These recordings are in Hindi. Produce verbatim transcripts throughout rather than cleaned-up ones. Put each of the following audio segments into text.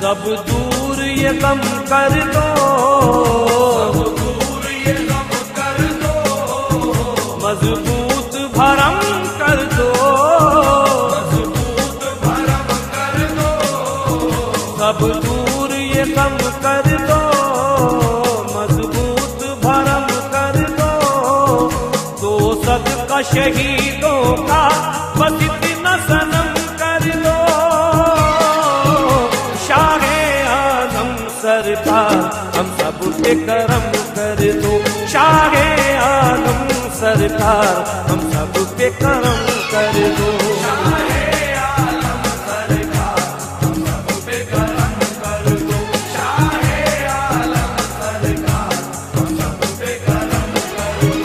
सब दूर ये गम कर दो, सब दूर ये गम कर दो, मजबूत भरम कर दो, मजबूत भरम कर दो, सब दूर ये गम कर दो, मजबूत भरम कर दो। दो सदका शहीदों का बस इतना सनम कर दो। शाहे आलम सरकार हम सब पे करम कर दो, शाहे आलम सरकार हम सब पे करम कर दो। शाहे आलम सरकार हम सब पे करम कर दो, शाहे आलम सरकार हम सब पे करम कर दो।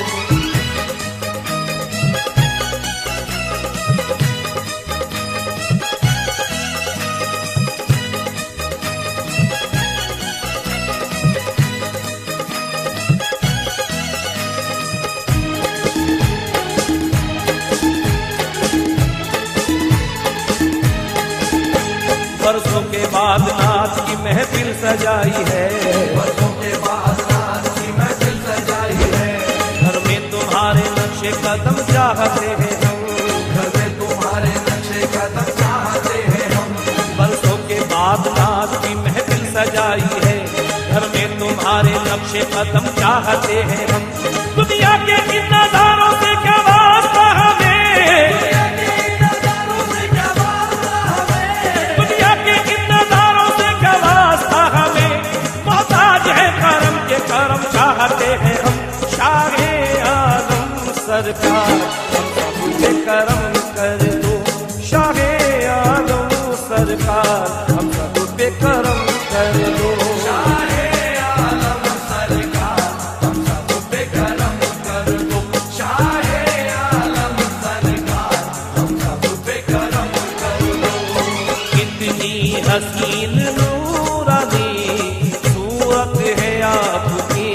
बरसों के बाद नाथ की महफिल सजाई है, बरसों के बाद नाथ की महफिल सजाई है। घर में तुम्हारे नक्शे कदम चाहते हैं हम, घर में तुम्हारे नक्शे कदम चाहते हैं हम। बरसों के बाद नाथ की महफिल सजाई है, घर में तुम्हारे नक्शे कदम चाहते हैं हम। दुनिया के इन नजारों से क्या वास्ता हमें, दुनिया के इन नजारों से क्या वास्ता हमें, दुनिया के इन नजारों से क्या वास्ता हमें। मोहताज है करम के करम चाहते हैं हम। शाहे आलम सरकार हम सब पे करम कर दो, शाहे आलम सरकार हम सब पे करम कर दो। शाहे आलम सरकार हम सब पे करम कर दो, शाहे आलम सरकार हम सब पे करम कर दो। कितनी हसीन नूरानी सूरत है आपकी,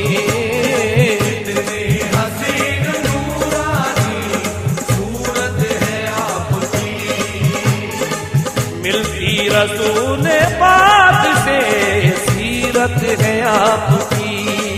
इतनी हसीन नूरानी सूरत है आपकी। मिलती रसूल पाक से सीरत है आपकी,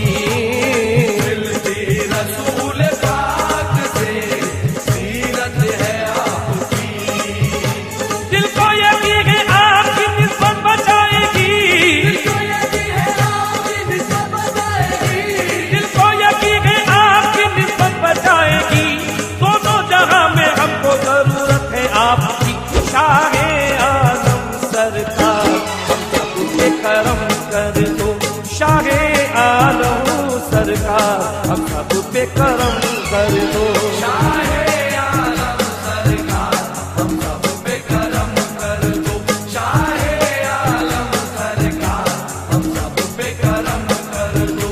मिलती रसूल पाक से सीरत है आपकी। दिल को यकीन है आपकी निस्बत बचाएगी, दिल को यकीन है आपकी निस्बत बचाएगी, दिल को यकीन है आपकी निस्बत बचाएगी। दोनों जहां में हमको जरूरत है आपकी। शाहे आलम सरकार हम सब पे करम कर दो, शाहे आलम सरकार हम सब पे करम कर दो। शाहे आलम सरकार हम सब पे करम कर दो, शाहे आलम सरकार हम सब पे करम कर दो।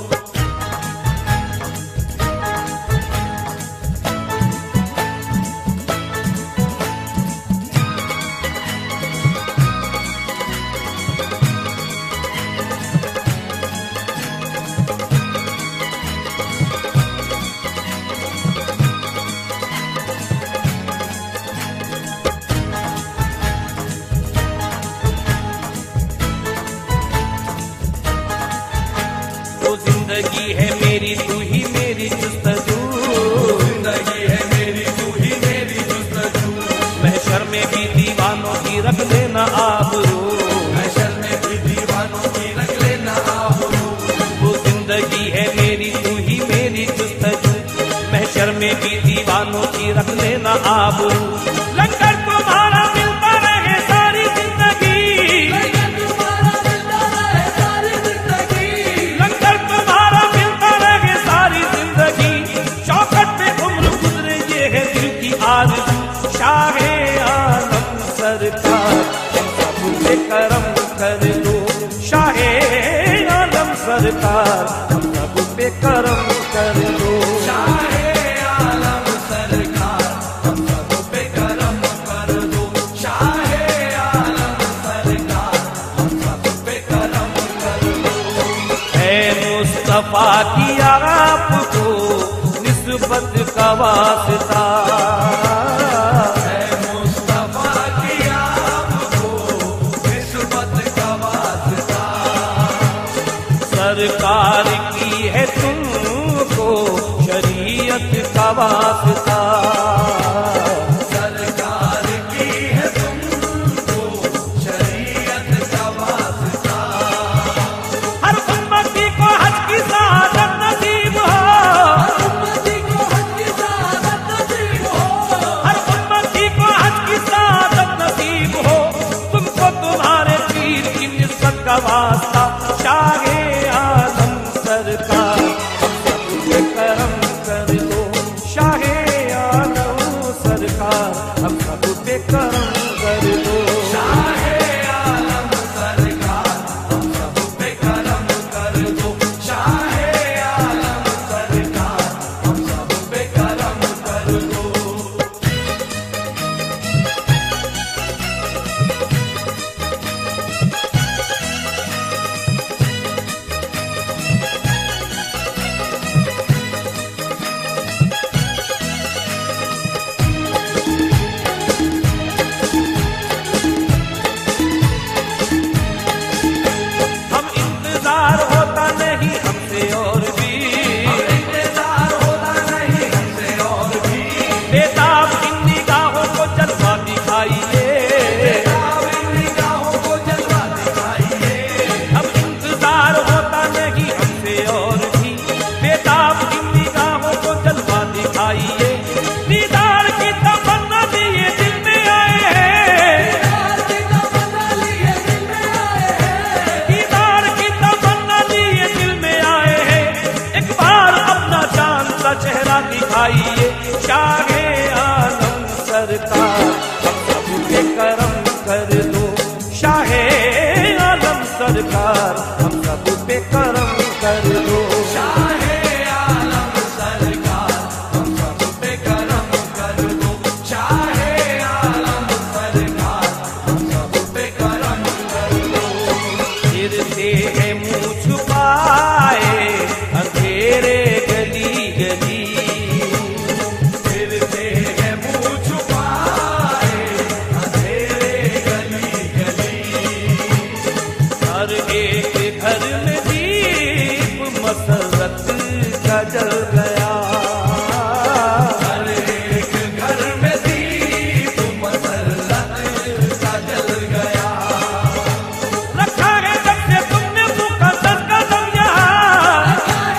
तो जिंदगी है मेरी तू ही मेरी जुस्तजू, जिंदगी है मेरी तू ही मेरी जुस्तजू। महशर में भी दीवानों की रख लेना आबरू, महशर में भी दीवानों की रख लेना आबरू। वो जिंदगी है मेरी तू ही मेरी जुस्तजू, महशर में भी दीवानों की रख लेना आबरू। लंगर तुम्हारा मिलता रहे सारी जिंदगी, लंगर तुम्हारा मिलता रहे सारी जिंदगी, लंगर तुम्हारा मिलता रहे सारी जिंदगी। चौखट पे उम्र गुजरे ये है दिल की आरज़ू। शाहे आलम सरकार हम सब पे करम कर दो, शाहे आलम सरकार हम सब पे करम कर दो। शाहे आलम सरकार हम सब पे करम कर दो, शाहे आलम सरकार हम सब पे करम कर दो। है मुस्तफा की आपको निस्बत का वास्ता, है मुस्तफा की आपको निस्बत सरकार की है तुमको शरीयत का वास्ता, सरकार की है तुमको शरीयत का वास्ता। हर उम्मती को हज की सादत नसीब हो, हर उम्मती को हज की सादत नसीब हो, हर उम्मती को हज की सादत नसीब हो। तुमको तुम्हारे पीर की निस्बत का वास्ता, शाहे आलम सरकार हम सब पे करम कर दो, शाहे आलम सरकार हम सब पे करम कर दो। शाहे आलम सरकार हम सब पे करम कर दो, शाहे आलम सरकार हम सब पे करम कर दो। हम इंतजार होता नहीं हमसे और भी, इंतजार होता नहीं हमसे और भी, बेताब इन निगाहों को जलवा दिखाइए, बेताब इन निगाहों को जलवा दिखाइए। अब इंतजार होता नहीं हमसे और भी, बेताब इन निगाहों को जलवा दिखाइए। दीदार की तमन्ना लिए दिल में आए हैं, दीदार की तमन्ना लिए दिल में आए हैं। एक बार अपना चांद सा चेहरा दिखाइए, शाहे आलम सरकार हम सब पे करम कर दो, शाहे आलम सरकार हम सब पे करम कर दो। शाहे आलम सरकार हम सब पे करम कर दो, शाहे आलम सरकार हम सब पे करम कर दो। फिरते हैं मुँह छुपाए अंधेरे गली गली, फिरते हैं मुँह छुपाए अंधेरे गली गली। हर एक घर में दीप मसरत का जल गया, हर एक घर में दीप मसरत का जल गया। रखा है जब से तुमने मुकद्दस कदम यहाँ,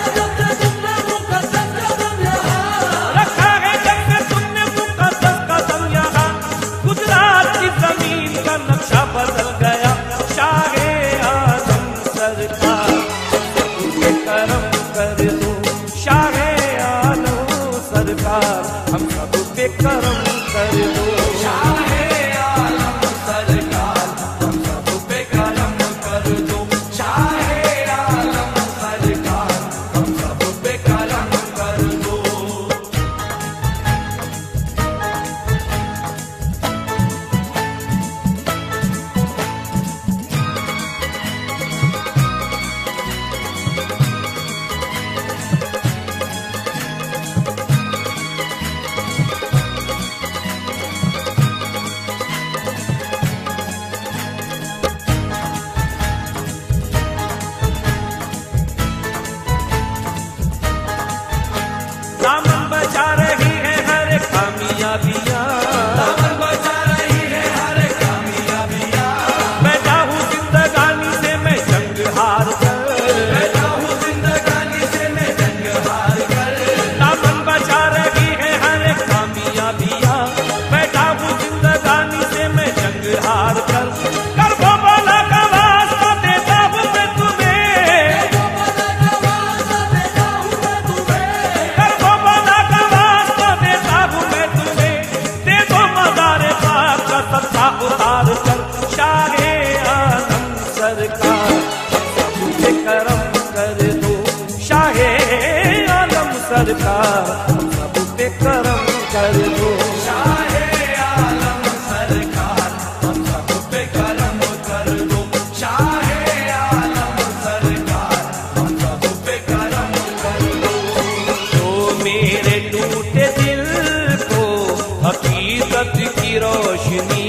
रखा है जब से तुमने मुकद्दस कदम यहाँ। गुजरात की जमीन का नक्शा बदल गया, शाहे आलम सरकार हम सब पे करम कर दो, शाहे आलम सरकार हम सब पे करम कर दो। शाहे आलम सरकार हम सब पे करम कर दो, शाहे आलम सरकार हम सब पे करम कर दो। दामन बचा रही है हर कामयाबियाँ, दामन बचा रही है हर कामयाबियाँ, बैठा हूँ जिंदगानी से मैं जंग हार कर, बैठा हूँ जिंदगानी से मैं जंग हार कर। दामन बचा रही है हर कामयाबियाँ, बैठा हूँ जिंदगानी से मैं जंग हार कर। कर वो बोला का वास्ता देता हूँ मैं तुम्हें, कर वो बोला का वास्ता देता हूँ मैं तुम्हें। दे दो मज़ारे पाक का सत्ता उतार कर, शाहे आलम सरकार हम सब पे करम कर दो, शाहे आलम सरकार हम सब पे करम कर दो। शाहे आलम सरकार हम सब पे करम कर दो, शाहे आलम सरकार हम सब पे करम कर दो। तो मेरे टूटे दिल को हकीकत की रोशनी,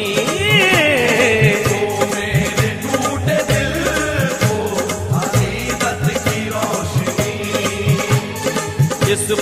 तो मेरे टूटे दिल को हकीकत की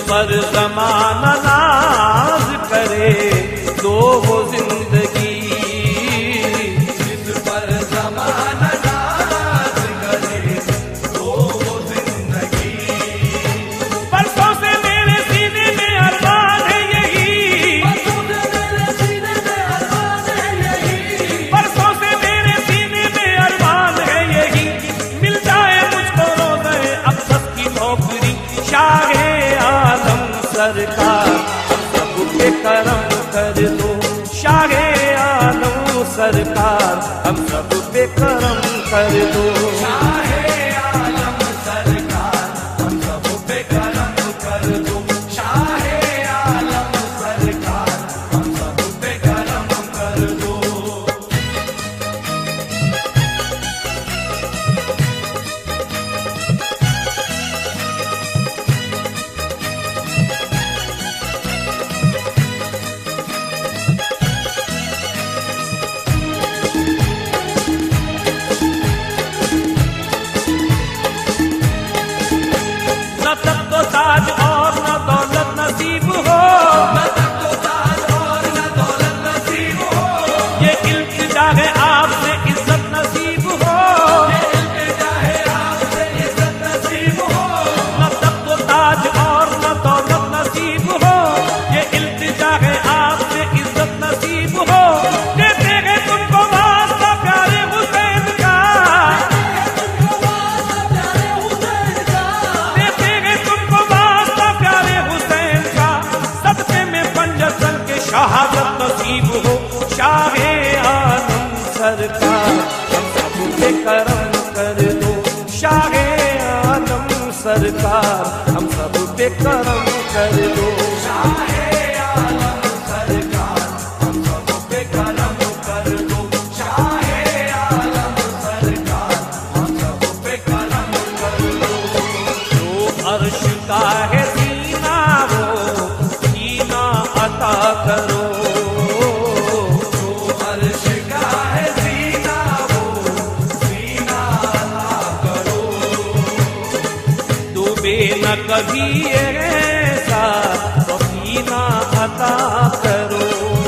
पर ज़माना नाज करे दो वो जिंदगी, जिस पर ज़माना नाज करे दो वो जिंदगी। परसों से मेरे सीने में अरमान है यही, परसों से मेरे सीने में अरमान है यही, परसों से मेरे सीने में अरमान है यही, मिल जाए मुझको रोज़े अक़दस की नौकरी। शाहे आलम सरकार हम सब पे करम कर दो, शाहे आलम सरकार हम सब पे करम कर दो। शाहे आलम सरकार हम सब पे करम कर दो, शाहे आलम सरकार हम सब पे करम कर दो। न तब तो ताज और न दौलत नसीब हो, न तब तो ताज और न दौलत नसीब हो, ये इल्तिजा है आपसे इज्जत नसीब हो। ये इल्तिजा है आपसे इज्जत नसीब हो। न तब तो ताज और न दौलत नसीब हो, ये इल्तिजा है आपसे इज्जत नसीब हो। देते हैं तुमको वास्ता प्यारे हुसैन का, देते हैं तुमको वास्ता प्यारे हुसैन का, सदके में पंजतन के शहादत नसीब हो। शाहे आलम सरकार हम सब पे करम कर दो, शाहे आलम सरकार हम सब पे करम कर दो। शाहे आलम सरकार हम सब पे करम कर दो, शाहे आलम सरकार हम सब पे करम कर दो। जो अर्श का है सीना वो सीना अता करो, जो अर्श का है सीना वो सीना अता करो। डूबे न कभी ऐसा तो सीना अता करो।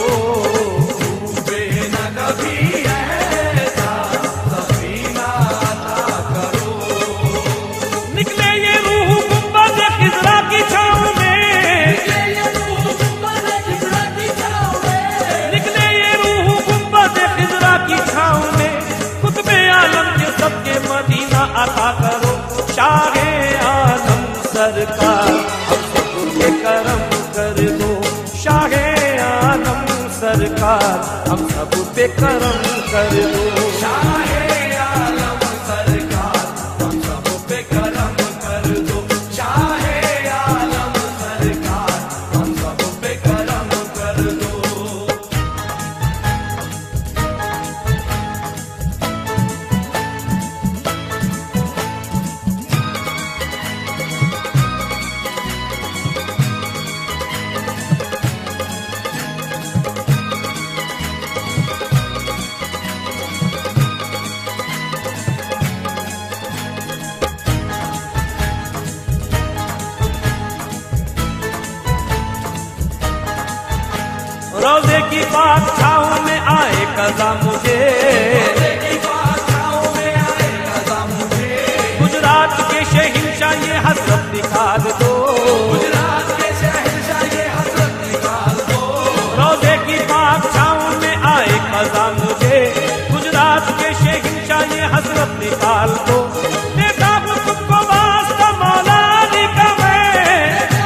डूबे न कभी ऐसा सफीना अता करो। निकले ये रूह गुंबद खिज़रा की छाँव में, निकले ये रूह गुंबद खिज़रा की छाँव में, निकले ये रूह गुंबद खिज़रा की छाँव में, कुतुबे आलम के सबके मदीना अता करो। शाहे आलम सरकार हम सब पे करम कर दो, शाहे आलम सरकार हम सब पे करम कर दो। शाहे आलम सरकार हम सब पे करम कर दो, शाहे आलम सरकार हम सब पे करम कर दो। रोज़े की बात छाँव में आए कज़ा मुझे, की बादशाहों में आए कज़ा मुझे, गुजरात के शहंशाह ये हसरत निकाल दो, गुजरात के शहंशाह ये हसरत निकाल दो। रोज़े की बात छाँव में आए कज़ा मुझे, गुजरात के शहंशाह ये हसरत निकाल दो। देता हूँ तुमको वास्ता मौला अली का मैं,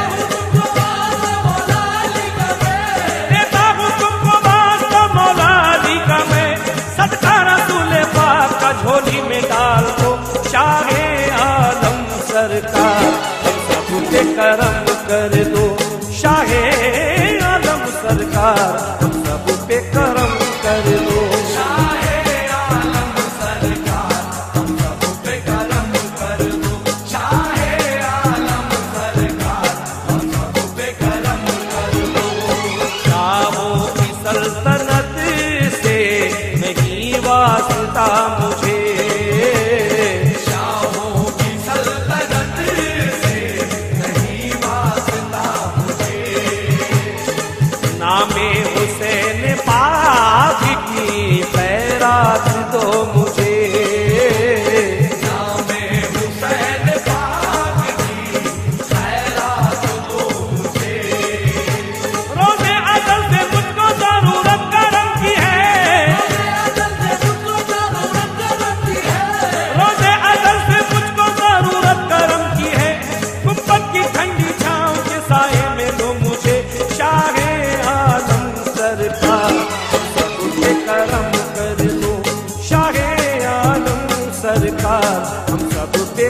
देता हूँ तुमको वास्ता मौला अली का मैं, सदका रसूल पाक का झोली में डाल दो। शाहे आलम सरकार हम सब पे करम कर दो, शाहे आलम सरकार हम सब पे करम कर दो। शाहे आलम सरकार हम सब पे करम कर दो, शाहे आलम सरकार हम सब पे करम कर दो। शाहों की सल्तनत से नहीं वास्ता मुझे, शाहों की सल्तनत से नहीं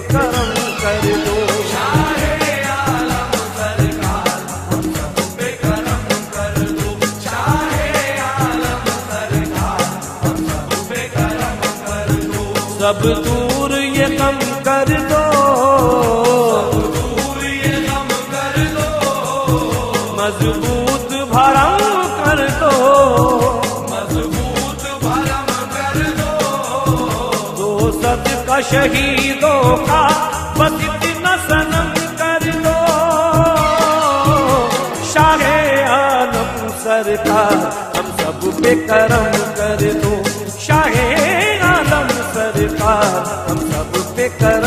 करम कर दो। शाहे आलम सरकार हम सब पे करम कर दो। शाहे आलम सरकार हम सब पे करम कर दो। सब दूर ये गम कर दो, दूर ये गम कर दो। मजबूत भरम कर दो, मजबूत भरम कर दो। दो सदका शहीदों का बस इतना सनम कर दो। शाहे आलम सरकार हम सब पे करम कर दो। शाहे आलम सरकार हम सब पे करम